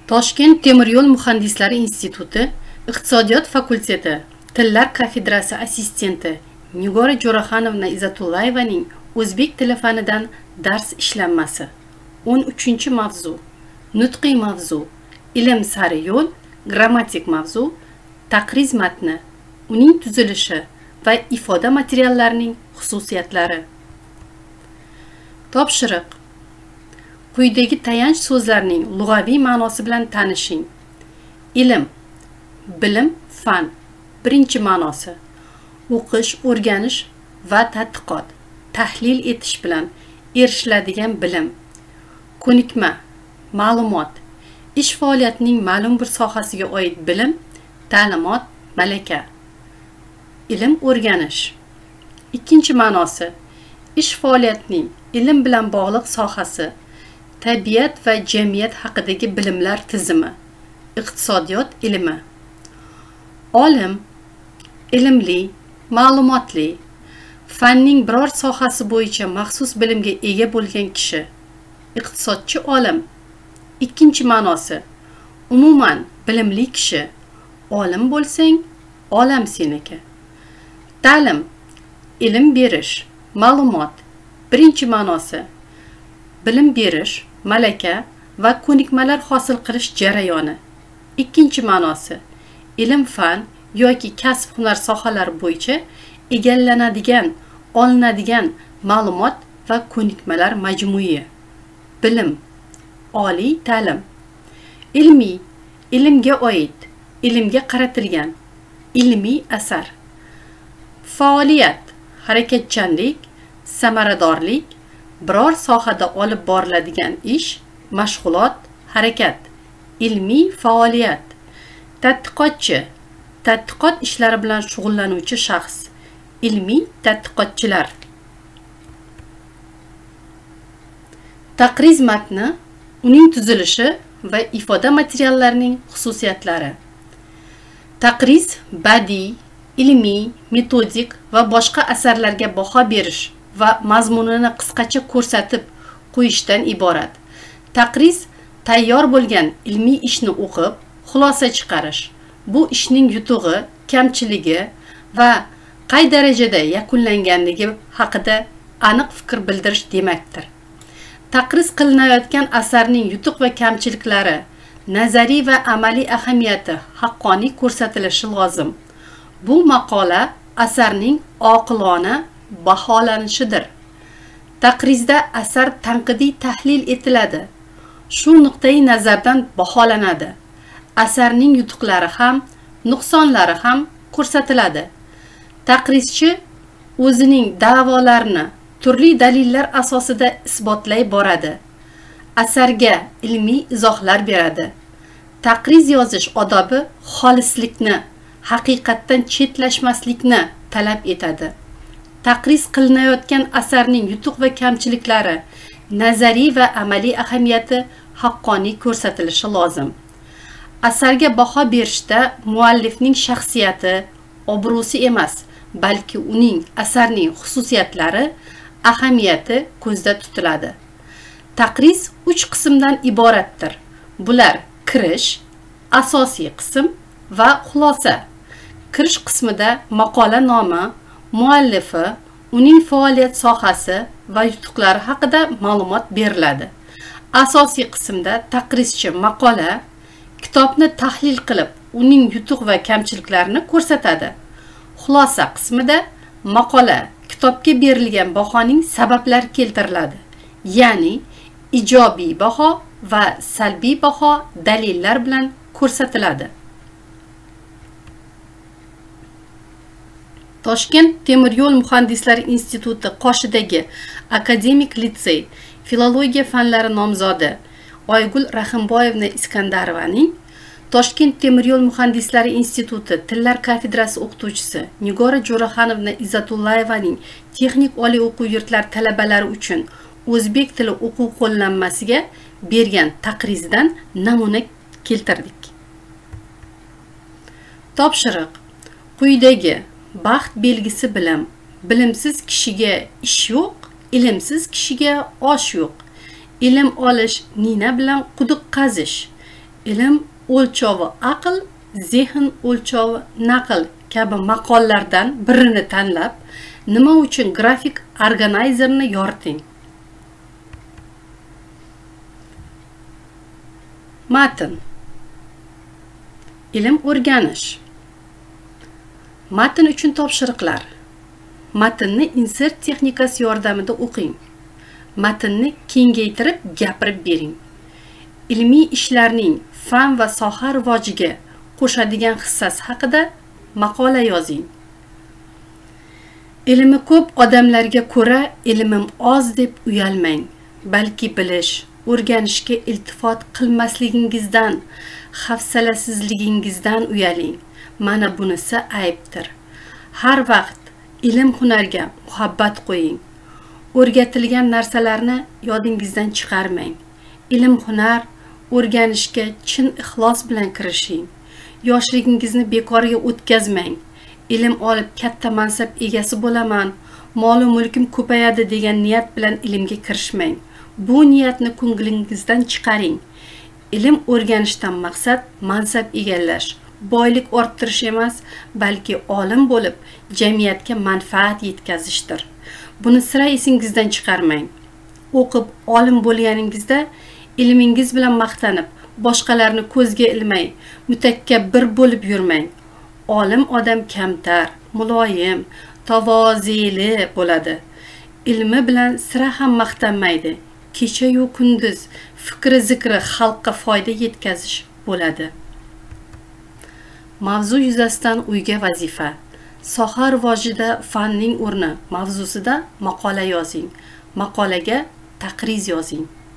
Toshkent temir yo'l muhandislari instituti, iqtisodiyot fakulteti, tillar kafedrasi assistenti Nigora Jo'raxonovna Izzatullayevaning o'zbek tili fanidan dars ishlanmasi. 13 mavzu. Nutqiy mavzu, ilm sari yo'l, grammatik mavzu, taqriz matni, uning tuzilishi va ifoda materiallarining xususiyatlari. Topshiriq. Quyidagi tayanch so'zlarning lug'aviy ma'nosi bilan tanishing. Ilm, bilim, fan. Birinchi ma'nosi: o'qish, o'rganish va tadqiqot, tahlil etish bilan erishiladigan bilim. Ko'nikma, ma'lumot, ish faoliyatining ma'lum bir sohasiga oid bilim, ta'limot, malaka. Ilm, o'rganish. Ikkinchi ma'nosi: ish faoliyatining ilm bilan bog'liq sohasi, tabiat va jamiyat haqidagi bilimlar tizimi, iqtisodiyot ilmi. Olim, ilmli, ma'lumotli, fanning biror sohasi bo'yicha maxsus bilimga ega bo'lgan kishi. Iqtisodchi olim. Ikkinchi ma'nosi: umuman bilimli kishi. Olim bo'lsang, olam seniki. Ta'lim, ilm berish, ma'lumot. Birinchi ma'nosi: bilim berish, malaka va ko'nikmalar hosil qilish jarayoni. Ikkinchi ma'nosi: ilm, fan yoki kasb hunar sohalari bo'yicha egallanadigan, olinadigan ma'lumot va ko'nikmalar majmui. Bilim, oliy ta'lim. Ilmiy, ilmga oid, ilmga qaratilgan, ilmiy asar. Faoliyat, harakatchanlik, samaradorlik, biror sohada olib boriladigan ish, mashg'ulot, harakat, ilmiy faoliyat. Tadqiqotchi, tadqiqot ishlari bilan shug'ullanuvchi shaxs, ilmiy tadqiqotchilar. Taqriz matni, uning tuzilishi va ifoda materiallarining xususiyatlari. Taqriz badiiy, ilmiy, metodik va boshqa asarlarga baho berish va mazmunini qisqacha ko'rsatib qo'yishdan iborat. Taqriz tayyor bo'lgan ilmiy ishni o'qib, xulosa chiqarish, bu ishning yutug'i, kamchiligi va qay darajada yakunlanganligi haqida aniq fikr bildirish demakdir. Taqriz qilinayotgan asarning yutuq va kamchiliklari, nazariy va amaliy ahamiyati haqqoniy ko'rsatilishi lozim. Bu maqola asarning oqilona baholanishidir. Taqrizda asar tanqidiy tahlil etiladi. Shu nuqtai nazardan baholanadi. Asarning yutuqlari ham, nuqsonlari ham ko'rsatiladi. Taqrizchi o'zining da'volarini turli dalillar asosida isbotlay boradi. Asarga ilmiy izohlar beradi. Taqriz yozish odobi xolislikni, haqiqatdan chetlashmaslikni talab etadi. Taqriz qilinayotgan asarning yutuq va kamchiliklari, nazariy va amaliy ahamiyati haqqoniy ko'rsatilishi lozim. Asarga baho berishda muallifning shaxsiyati, obro'si emas, balki uning asarning xususiyatlari, ahamiyati ko'zda tutiladi. Taqriz 3 qismdan iboratdir. Bular kirish, asosiy qism va xulosa. Kirish qismida maqola nomi, muallifi, uning faoliyat sohasi va yutuqlari haqida ma'lumot beriladi. Asosiy qismda taqrizchi maqola, kitobni tahlil qilib, uning yutuq va kamchiliklarini ko'rsatadi. Xulosa qismida maqola, kitobga berilgan bahoning sabablari keltiriladi. Ya'ni ijobiy baho va salbiy baho dalillar bilan ko'rsatiladi. Toshkent temir yo'l muhandislari instituti qoshidagi akademik litsey filologiya fanlari nomzodi Oygul Rahimboyevna Iskandarovaning, Toshkent temir yo'l muhandislari instituti tillar kafedrasi o'qituvchisi Nigora Jo'raxonovna Izzatullayevaning texnik oliy o'quv yurtlari talabalari uchun o'zbek tili o'quv qo'llanmasiga bergan taqrizdan namuna keltirdik. Topshiriq. Quyidagi baxt belgisi bilan bilimsiz kishiga ish yo'q, ilmsiz kishiga osh yo'q. Ilm olish nina bilan quduq qazish, ilm o'lchovi aql, zehn o'lchovi naql kabi maqollardan birini tanlab, nima uchun grafik organizerni yoriting. Matn. Ilm o'rganish. Matn uchun topshiriqlar. Matnni insert texnikasi yordamida o'qing. Matnni kengaytirib gapirib bering. Ilmiy ishlarning fan va soha rivojiga qo'shadigan hissasi haqida maqola yozing. Ilmi ko'p odamlarga ko'ra ilmim oz deb uyalmang, balki bilish, o'rganishga iltifot qilmasligingizdan, hafsalasizligingizdan uyaling. Mana bunisi aybdir. Har vaqt ilm hunarga muhabbat qo'ying. O'rgatilgan narsalarni yodingizdan chiqarmang. Ilm hunar o'rganishga chin ixlos bilan kirishing. Yoshligingizni bekorga o'tkazmang. Ilm olib katta mansab egasi bo'laman, mol va mulkim ko'payadi degan niyat bilan ilmga kirishmang. Bu niyatni ko'nglingizdan chiqaring. Ilm o'rganishdan maqsad mansab egallash, boylik orttirish emas, balki olim bo'lib jamiyatga manfaat yetkazishdir. Buni sira esingizdan chiqarmang. O'qib olim bo'lganingizda ilmingiz bilan maqtanib, boshqalarni ko'zga ilmay, mutakabbir bo'lib yurmang. Olim odam kamtar, muloyim, tavozeli bo'ladi. Ilmi bilan sira ham maqtanmaydi. Kecha-yu kunduz fikri zikri xalqqa foyda yetkazish bo'ladi. Mavzu yuzasidan uyga vazifa. Soha rivojida fanning o'rni mavzusida maqola yozing. Maqolaga taqriz yozing.